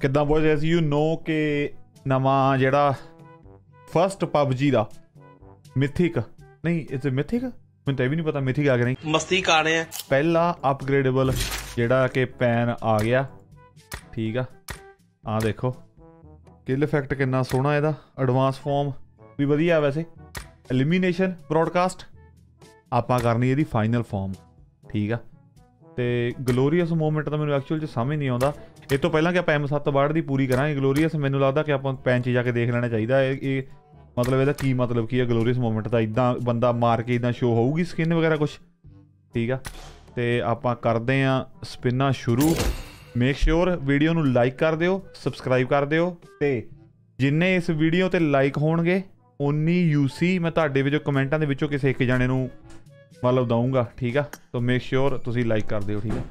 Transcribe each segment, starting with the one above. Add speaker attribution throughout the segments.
Speaker 1: ਕਿੱਦਾਂ boys S you know ਕਿ ਨਵਾਂ ਜਿਹੜਾ ਫਸਟ ਪਬਜੀ ਦਾ ਮਿਥਿਕ ਨਹੀਂ ਇਟਸ ਮਿਥਿਕ ਮੈਨੂੰ ਤਾਂ ਇਹ ਵੀ ਨਹੀਂ ਪਤਾ ਮਿਥਿਕ ਆ ਗਿਆ ਨਹੀਂ
Speaker 2: ਮਸਤੀ ਕਰ ਰਹੇ ਆ
Speaker 1: ਪਹਿਲਾ ਅਪਗ੍ਰੇਡੇਬਲ ਜਿਹੜਾ ਕਿ ਪੈਨ ਆ ਗਿਆ ਠੀਕ ਆ ਦੇਖੋ ਕਿਲ ਇਫੈਕਟ ਕਿੰਨਾ ਸੋਹਣਾ ਇਹਦਾ ਐਡਵਾਂਸ ਫਾਰਮ ਵੀ ਵਧੀਆ ਵੈਸੇ ਐਲੀਮੀਨੇਸ਼ਨ ਬ੍ਰੌਡਕਾਸਟ ਆਪਾਂ ਕਰਨੀ ਇਹਦੀ ਫਾਈਨਲ ਫਾਰਮ ਠੀਕ ਆ ਤੇ ਗਲੋਰੀਅਸ ਮੂਵਮੈਂਟ ਤਾਂ ਮੈਨੂੰ ਐਕਚੁਅਲ 'ਚ ਸਮਝ ਨਹੀਂ ਆਉਂਦਾ ਇਹ ਤੋਂ ਪਹਿਲਾਂ ਕਿ ਆਪਾਂ M7 ਬਾੜ ਦੀ ਪੂਰੀ ਕਰਾਂਗੇ ਗਲੋਰੀਅਸ ਮੈਨੂੰ ਲੱਗਦਾ ਕਿ ਆਪਾਂ ਪੈਨ 'ਚ ਜਾ ਕੇ ਦੇਖ ਲੈਣਾ ਚਾਹੀਦਾ ਇਹ ਮਤਲਬ ਇਹਦਾ ਕੀ ਮਤਲਬ ਕੀ ਹੈ ਗਲੋਰੀਅਸ ਮੂਵਮੈਂਟ ਦਾ ਇੱਦਾਂ ਬੰਦਾ ਮਾਰ ਕੇ ਇੱਦਾਂ ਸ਼ੋ ਹੋਊਗੀ ਸਕਿਨ ਵਗੈਰਾ ਕੁਛ ਠੀਕ ਆ ਤੇ ਆਪਾਂ ਕਰਦੇ ਹਾਂ ਸਪਿਨਾਂ ਸ਼ੁਰੂ ਮੇਕ ਸ਼ੋਰ ਵੀਡੀਓ ਨੂੰ ਲਾਈਕ ਕਰ ਦਿਓ ਸਬਸਕ੍ਰਾਈਬ ਕਰ ਦਿਓ ਤੇ ਜਿੰਨੇ ਇਸ ਵੀਡੀਓ ਤੇ ਲਾਈਕ ਹੋਣਗੇ ਉਨੀ UC ਮੈਂ ਤੁਹਾਡੇ ਵਿੱਚੋਂ ਕਮੈਂਟਾਂ ਦੇ ਵਿੱਚੋਂ ਕਿਸੇ ਇੱਕ ਜਾਣੇ ਨੂੰ ਮਤਲਬ ਦਊਂਗਾ ਠੀਕ ਆ ਸੋ ਮੇਕ ਸ਼ੋਰ ਤੁਸੀਂ ਲਾਈਕ ਕਰ ਦਿਓ ਠੀਕ ਆ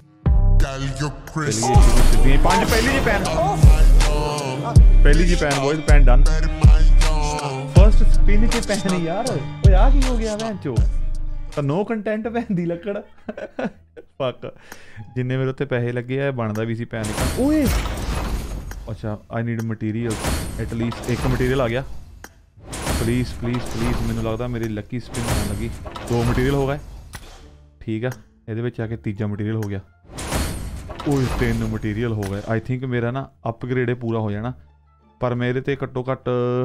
Speaker 1: ਪਹਿਲੀ ਜੀ pan boys pan done first spin ਚ ਪੈਨ ਯਾਰ ਓਏ ਆ ਕੀ ਹੋ ਗਿਆ ਭੈਣ ਚੋ ਤਾਂ ਨੋ ਕੰਟੈਂਟ ਪੈਨ ਦੀ ਲੱਕੜ ਫੱਕ ਜਿੰਨੇ ਮੇਰੇ ਉੱਤੇ ਪੈਸੇ ਲੱਗੇ ਆ ਬਣਦਾ ਵੀ ਸੀ ਪੈਨ ਓਏ ਅੱਛਾ ਆਈ ਨੀਡ ਮਟੀਰੀਅਲ ਐਟਲੀਸਟ ਇੱਕ ਮਟੀਰੀਅਲ ਆ ਗਿਆ ਪਲੀਜ਼ ਮੈਨੂੰ ਲੱਗਦਾ ਮੇਰੀ ਲੱਕੀ ਸਪਿਨ ਹੋਣ ਲੱਗੀ 2 ਮਟੀਰੀਅਲ ਹੋ ਗਏ ਠੀਕ ਆ ਇਹਦੇ ਵਿੱਚ ਆ ਕੇ ਤੀਜਾ ਮਟੀਰੀਅਲ ਹੋ ਗਿਆ ਓਏ 3 ਮਟੀਰੀਅਲ ਹੋ ਗਏ ਆਈ ਥਿੰਕ ਮੇਰਾ ਨਾ ਅਪਗ੍ਰੇਡ ਪੂਰਾ ਹੋ ਜਾਣਾ ਪਰ ਮੇਰੇ ਤੇ ਘੱਟੋ ਘੱਟ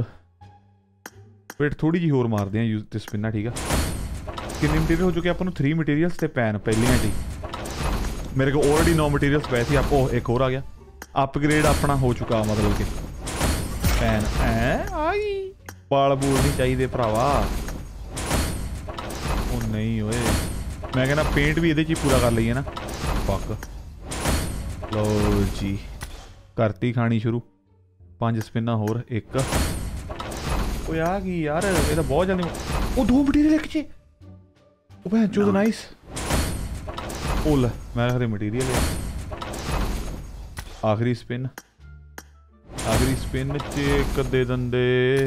Speaker 1: ਵੇਟ ਥੋੜੀ ਜਿਹੀ ਹੋਰ ਮਾਰਦੇ ਆ ਯੂਜ਼ ਤੇ ਸਪਿਨਾਂ ਠੀਕ ਆ ਕਿੰਨੇ ਮਟੀਰੀਅਲ ਹੋ ਚੁੱਕੇ ਆਪਾਂ ਨੂੰ 3 ਮਟੀਰੀਅਲਸ ਤੇ ਪੈਨ ਪਹਿਲੀਆਂ ਜੀ ਮੇਰੇ ਕੋਲ ਆਲਰੇਡੀ 9 ਮਟੀਰੀਅਲਸ ਪਏ ਸੀ ਆਪੋ ਇੱਕ ਹੋਰ ਆ ਗਿਆ ਅਪਗ੍ਰੇਡ ਆਪਣਾ ਹੋ ਚੁੱਕਾ ਮਤਲਬ ਕਿ ਪੈਨ ਆਈ ਪਾਲ ਬੂਲ ਨਹੀਂ ਚਾਹੀਦੇ ਭਰਾਵਾ ਉਹ ਨਹੀਂ ਓਏ ਮੈਂ ਕਹਿੰਦਾ ਪੇਂਟ ਵੀ ਇਹਦੇ 'ਚ ਹੀ ਪੂਰਾ ਕਰ ਲਈਏ ਨਾ ਪੱਕ ਲਓ ਜੀ ਕਰਤੀ ਖਾਣੀ ਸ਼ੁਰੂ 5 ਸਪਿਨਾਂ ਹੋਰ ਇੱਕ ਓਏ ਆ ਕੀ ਯਾਰ ਇਹ ਤਾਂ ਬਹੁਤ ਜਲਦੀ ਉਹ 2 ਮਟੀਰੀਅਲ ਇੱਕ 'ਚ ਉਹ ਭੈਣ ਚੋਦ ਨਾਈਸ ਉਹ ਲੈ ਮੈਂ ਹਰੇ ਮਟੀਰੀਅਲ ਆਖਰੀ ਸਪਿਨ 'ਚ ਇੱਕ ਦੇ ਦਿੰਦੇ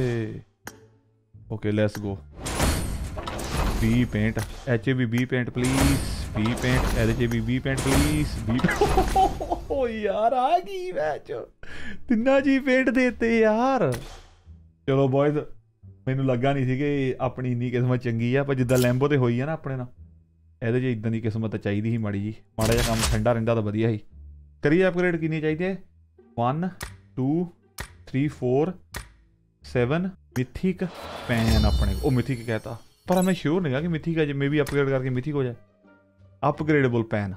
Speaker 1: okay let's go B paint HAB paint please B paint ਇਹਦੇ 'ਚ ਵੀ ਬੀ ਪੇਂਟ ਪਲੀਜ਼ ਬੀ ਓ ਯਾਰ ਆ ਗਈ ਮੈਚ ਤਿੰਨਾਂ ਜੀ ਪੇਂਟ ਦੇਤੇ ਯਾਰ ਚਲੋ ਬॉयਜ਼ ਮੈਨੂੰ ਲੱਗਾ ਨਹੀਂ ਸੀ ਕਿ ਆਪਣੀ ਇੰਨੀ ਕਿਸਮਤ ਚੰਗੀ ਆ ਪਰ ਜਿੱਦਾਂ ਲੈਂਬੋ ਤੇ ਹੋਈ ਆ ਨਾ ਆਪਣੇ ਨਾਲ ਇਹਦੇ 'ਚ ਇੱਦਾਂ ਦੀ ਕਿਸਮਤ ਤਾਂ ਚਾਹੀਦੀ ਸੀ ਮਾੜੀ ਜੀ ਮਾੜਾ ਜਿਹਾ ਕੰਮ ਠੰਡਾ ਰਹਿੰਦਾ ਤਾਂ ਵਧੀਆ ਸੀ ਕਰੀਏ ਅਪਗ੍ਰੇਡ ਕਿੰਨੀ ਚਾਹੀਦੀ ਹੈ 1 2 3 4 7 ਮਿਥਿਕ ਪੈਨ ਆਪਣੇ ਉਹ ਮਿਥਿਕ ਕਹਿਤਾ ਪਰ ਮੈਂ ਸ਼ੋਰ ਨਹੀਂ ਗਾ ਕਿ ਮਿਥਿਕ ਹੈ ਜੇ ਮੇ ਵੀ ਅਪਗ੍ਰੇਡ ਕਰਕੇ ਮਿਥਿਕ ਹੋ ਜਾਏ upgradable pan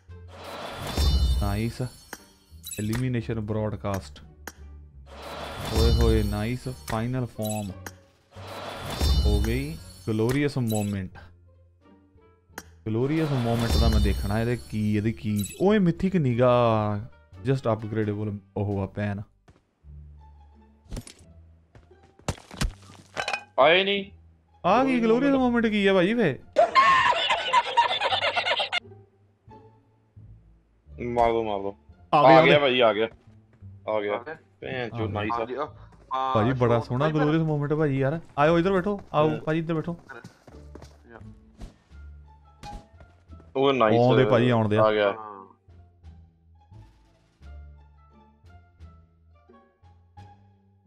Speaker 1: nice elimination broadcast ਹੋਏ ਹੋਏ ਨਾਈਸ ਫਾਈਨਲ ਫਾਰਮ ਹੋ ਗਈ ਗਲੋਰੀਅਸ ਮੂਵਮੈਂਟ ਦਾ ਮੈਂ ਦੇਖਣਾ ਇਹਦੀ ਕੀ ਓਏ ਮਿਥਿਕ ਨੀਗਾ ਜਸਟ ਅਪਗ੍ਰੇਡੇਬਲ ਉਹ ਆ ਪੈਨ
Speaker 2: ਆਏ ਨਹੀਂ
Speaker 1: ਆ ਕੀ ਗਲੋਰੀਅਸ ਮੂਵਮੈਂਟ ਕੀ ਆ ਭਾਜੀ ਵੇ
Speaker 2: ਮਾਰ ਦੋ ਆ ਗਿਆ ਭਾਜੀ ਆ ਗਿਆ ਭੈਣ ਚੋ ਨਾਈਸ
Speaker 1: ਭਾਜੀ ਬੜਾ ਸੋਹਣਾ ਗਲੋਰੀਅਸ ਮੂਵਮੈਂਟ ਭਾਜੀ ਯਾਰ ਆਓ ਇੱਧਰ ਬੈਠੋ ਆਓ ਭਾਜੀ ਇੱਧਰ ਬੈਠੋ
Speaker 2: ਉਹ ਨਾਈਸ
Speaker 1: ਆਉਂਦੇ ਭਾਜੀ ਆਉਣ ਦੇ
Speaker 2: ਆ ਗਿਆ